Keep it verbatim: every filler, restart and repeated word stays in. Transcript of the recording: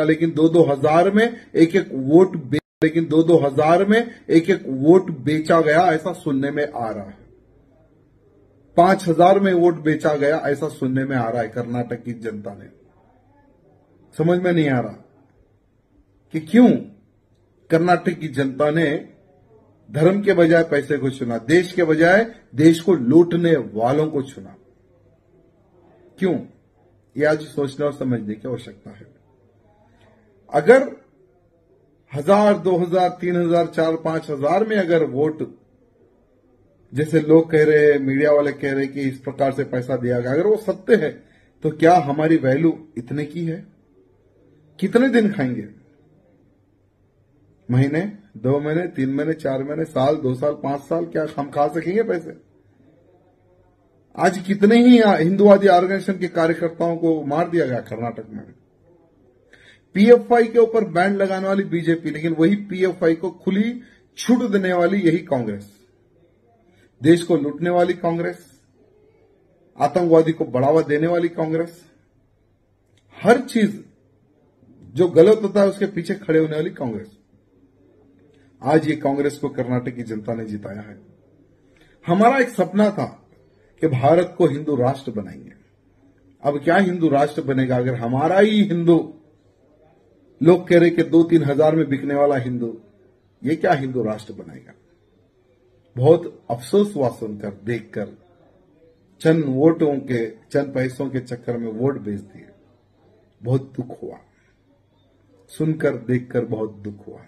का, लेकिन दो दो हजार में एक एक वोट लेकिन दो दो हजार में एक एक वोट बेचा गया, ऐसा सुनने में आ रहा है। पांच हजार में वोट बेचा गया, ऐसा सुनने में आ रहा है कर्नाटक की जनता ने। समझ में नहीं आ रहा कि क्यों कर्नाटक की जनता ने धर्म के बजाय पैसे को चुना, देश के बजाय देश को लूटने वालों को चुना। क्यों? यह आज सोचने और समझने की आवश्यकता है। अगर हजार, दो हजार, तीन हजार, चार, पांच हजार में अगर वोट, जैसे लोग कह रहे हैं, मीडिया वाले कह रहे हैं कि इस प्रकार से पैसा दिया गया, अगर वो सत्य है तो क्या हमारी वैल्यू इतने की है? कितने दिन खाएंगे? महीने, दो महीने, तीन महीने, चार महीने, साल, दो साल, पांच साल, क्या हम खा सकेंगे पैसे? आज कितने ही हिंदुवादी ऑर्गेनाइजेशन के कार्यकर्ताओं को मार दिया गया कर्नाटक में। पीएफआई के ऊपर बैन लगाने वाली बीजेपी, लेकिन वही पीएफआई को खुली छूट देने वाली यही कांग्रेस, देश को लूटने वाली कांग्रेस, आतंकवादी को बढ़ावा देने वाली कांग्रेस, हर चीज जो गलत होता है उसके पीछे खड़े होने वाली कांग्रेस। आज ये कांग्रेस को कर्नाटक की जनता ने जिताया है। हमारा एक सपना था कि भारत को हिंदू राष्ट्र बनाएंगे। अब क्या हिंदू राष्ट्र बनेगा अगर हमारा ही हिंदू, लोग कह रहे कि दो तीन हजार में बिकने वाला हिंदू, ये क्या हिंदू राष्ट्र बनाएगा? बहुत अफसोस हुआ सुनकर, देखकर, चंद वोटों के, चंद पैसों के चक्कर में वोट बेच दिए। बहुत दुख हुआ, सुनकर देखकर बहुत दुख हुआ।